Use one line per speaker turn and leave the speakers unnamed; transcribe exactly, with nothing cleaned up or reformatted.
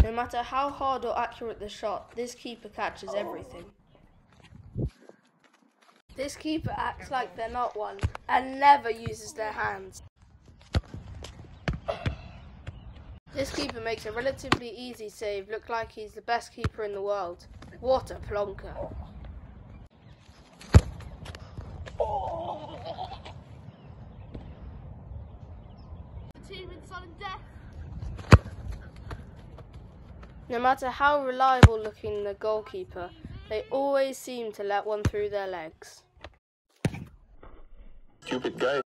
No matter how hard or accurate the shot, this keeper catches everything. This keeper acts like they're not one and never uses their hands. This keeper makes a relatively easy save look like he's the best keeper in the world. What a plonker.
The team in sudden death.
No matter how reliable looking the goalkeeper, they always seem to let one through their legs.
Stupid guy.